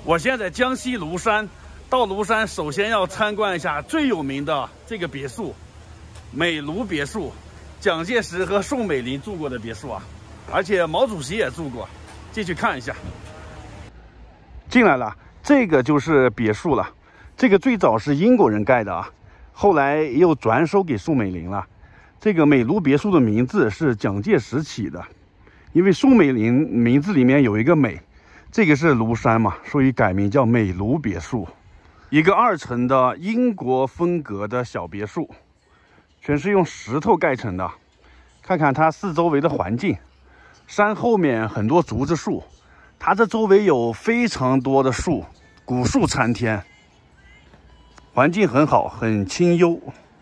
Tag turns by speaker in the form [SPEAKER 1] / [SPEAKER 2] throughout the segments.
[SPEAKER 1] 我现在在江西庐山，到庐山首先要参观一下最有名的这个别墅——美庐别墅，蒋介石和宋美龄住过的别墅啊，而且毛主席也住过，进去看一下。进来了，这个就是别墅了。这个最早是英国人盖的啊，后来又转手给宋美龄了。这个美庐别墅的名字是蒋介石起的，因为宋美龄名字里面有一个美。这个是庐山嘛，所以改名叫美庐别墅，一个2层的英国风格的小别墅，全是用石头盖成的。看看它四周围的环境，山后面很多竹子树，它这周围有非常多的树，古树参天，环境很好，很清幽。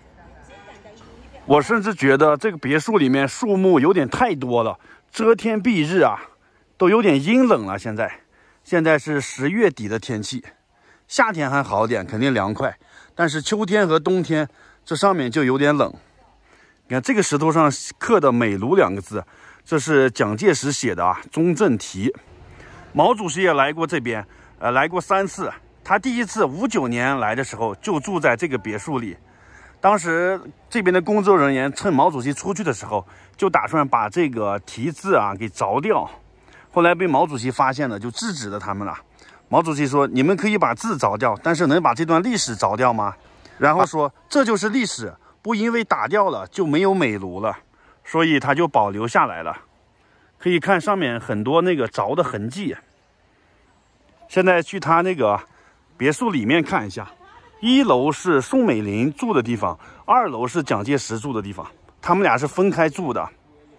[SPEAKER 1] 我甚至觉得这个别墅里面树木有点太多了，遮天蔽日啊，都有点阴冷了。现在是10月底的天气，夏天还好点，肯定凉快，但是秋天和冬天这上面就有点冷。你看这个石头上刻的美庐2个字，这是蒋介石写的啊，中正题。毛主席也来过这边，来过3次。他第一次59年来的时候就住在这个别墅里，当时这边的工作人员趁毛主席出去的时候，就打算把这个题字啊给凿掉。后来被毛主席发现了，就制止了他们了。毛主席说：“你们可以把字凿掉，但是能把这段历史凿掉吗？”然后说：“这就是历史，不因为打掉了就没有美庐了。”所以他就保留下来了。可以看上面很多那个凿的痕迹。现在去他那个别墅里面看一下，1楼是宋美龄住的地方，2楼是蒋介石住的地方，他们俩是分开住的。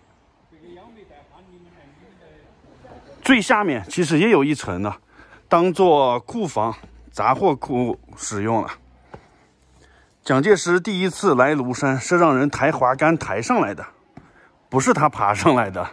[SPEAKER 1] 最下面其实也有1层呢，当做库房、杂货库使用了。蒋介石第一次来庐山是让人抬滑竿抬上来的，不是他爬上来的。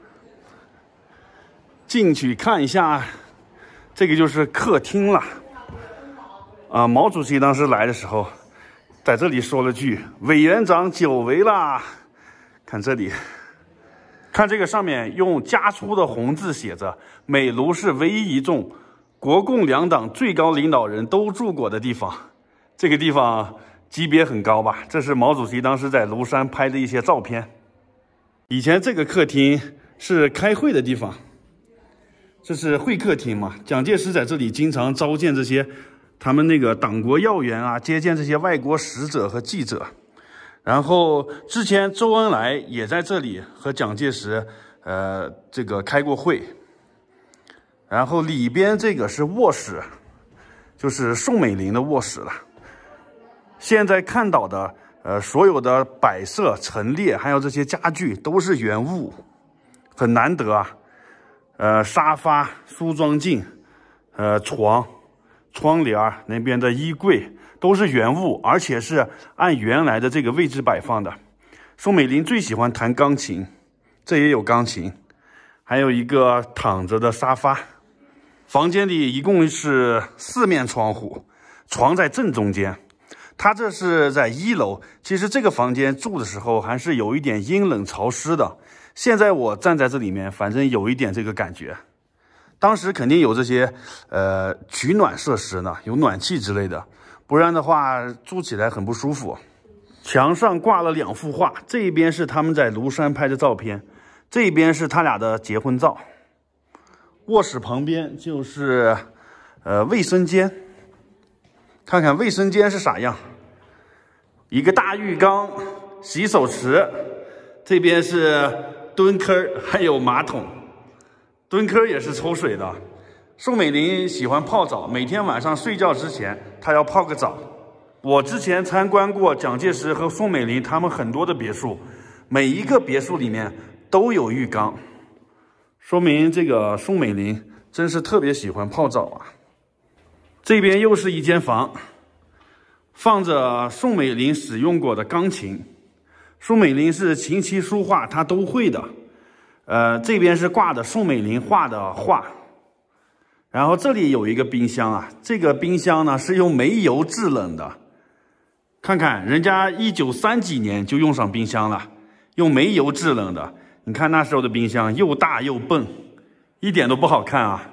[SPEAKER 1] 进去看一下，这个就是客厅了。毛主席当时来的时候，在这里说了句“委员长久违啦”。看这里。看这个上面用加粗的红字写着“美庐是唯一一幢国共2党最高领导人都住过的地方”。这个地方级别很高吧？这是毛主席当时在庐山拍的一些照片。以前这个客厅是开会的地方，这是会客厅嘛。蒋介石在这里经常召见这些他们那个党国要员啊，接见这些外国使者和记者。然后之前周恩来也在这里和蒋介石这个开过会。然后里边这个是卧室，就是宋美龄的卧室了。现在看到的所有的摆设陈列还有这些家具都是原物，很难得啊。沙发、梳妆镜、床、窗帘那边的衣柜都是原物，而且是按原来的这个位置摆放的。宋美龄最喜欢弹钢琴，这也有钢琴，还有一个躺着的沙发。房间里一共是4面窗户，床在正中间。他这是在1楼，其实这个房间住的时候还是有一点阴冷潮湿的。现在我站在这里面，反正有一点这个感觉。当时肯定有这些取暖设施呢，有暖气之类的，不然的话住起来很不舒服。墙上挂了2幅画，这一边是他们在庐山拍的照片，这一边是他俩的结婚照。卧室旁边就是卫生间，看看卫生间是啥样。一个大浴缸、洗手池，这边是蹲坑，还有马桶。蹲坑也是抽水的。宋美龄喜欢泡澡，每天晚上睡觉之前她要泡个澡。我之前参观过蒋介石和宋美龄他们很多的别墅，每一个别墅里面都有浴缸，说明这个宋美龄真是特别喜欢泡澡啊。这边又是一间房，放着宋美龄使用过的钢琴。宋美龄是琴棋书画她都会的。这边是挂的宋美龄画的画。然后这里有一个冰箱啊，这个冰箱呢是用煤油制冷的。看看人家1930几年就用上冰箱了，用煤油制冷的。你看那时候的冰箱又大又笨，一点都不好看啊。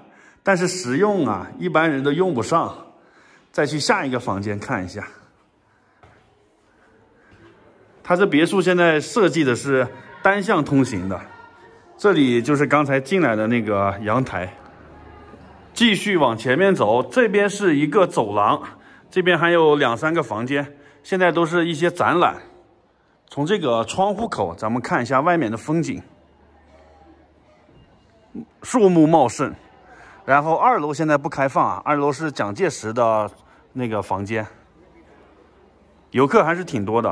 [SPEAKER 1] 但是实用啊，一般人都用不上。再去下一个房间看一下，它这别墅现在设计的是单向通行的，这里就是刚才进来的那个阳台。继续往前面走，这边是一个走廊，这边还有2、3个房间，现在都是一些展览。从这个窗户口，咱们看一下外面的风景，树木茂盛。然后2楼现在不开放啊，2楼是蒋介石的那个房间，游客还是挺多的。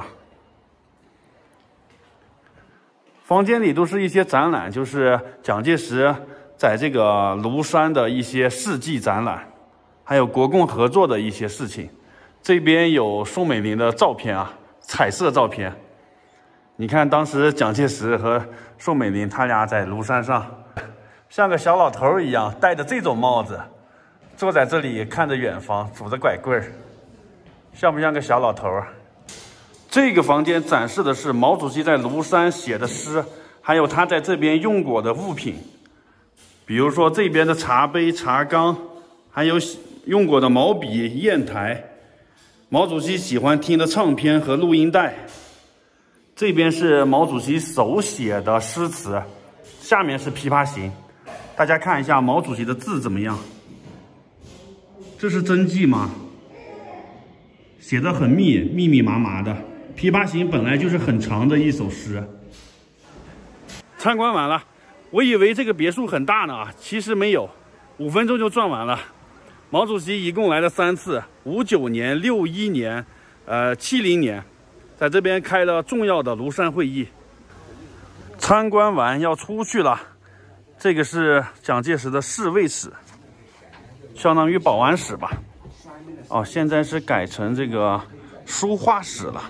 [SPEAKER 1] 房间里都是一些展览，就是蒋介石在这个庐山的一些事迹展览，还有国共合作的一些事情。这边有宋美龄的照片啊，彩色照片。你看当时蒋介石和宋美龄他俩在庐山上，像个小老头一样，戴着这种帽子，坐在这里看着远方，拄着拐棍儿，像不像个小老头啊？这个房间展示的是毛主席在庐山写的诗，还有他在这边用过的物品，比如说这边的茶杯、茶缸，还有用过的毛笔、砚台，毛主席喜欢听的唱片和录音带。这边是毛主席手写的诗词，下面是《琵琶行》。大家看一下毛主席的字怎么样？这是真迹吗？写得很密密麻麻的。《琵琶行》本来就是很长的一首诗。参观完了，我以为这个别墅很大呢，其实没有，5分钟就转完了。毛主席一共来了3次，59年、61年、70年，在这边开了重要的庐山会议。参观完要出去了。这个是蒋介石的侍卫室，相当于保安室吧。哦，现在是改成这个书画室了，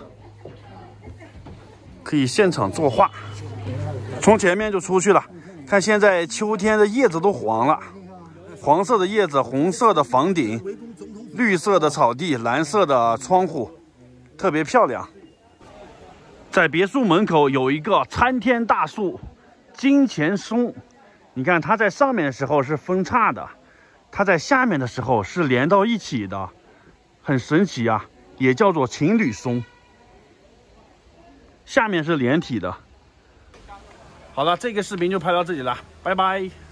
[SPEAKER 1] 可以现场作画。从前面就出去了，看现在秋天的叶子都黄了，黄色的叶子，红色的房顶，绿色的草地，蓝色的窗户，特别漂亮。在别墅门口有一个参天大树，金钱松。你看它在上面的时候是分叉的，它在下面的时候是连到一起的，很神奇啊，也叫做情侣松。下面是连体的。好了，这个视频就拍到这里了，拜拜。